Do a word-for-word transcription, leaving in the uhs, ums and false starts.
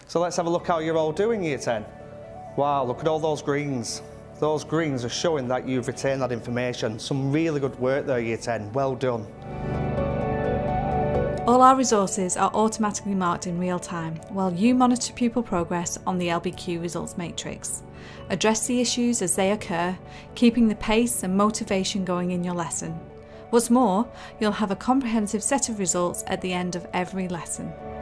So let's have a look how you're all doing, Year ten. Wow, look at all those greens. Those greens are showing that you've retained that information. Some really good work there, Year ten. Well done. All our resources are automatically marked in real time, while you monitor pupil progress on the L B Q results matrix. Address the issues as they occur, keeping the pace and motivation going in your lesson. What's more, you'll have a comprehensive set of results at the end of every lesson.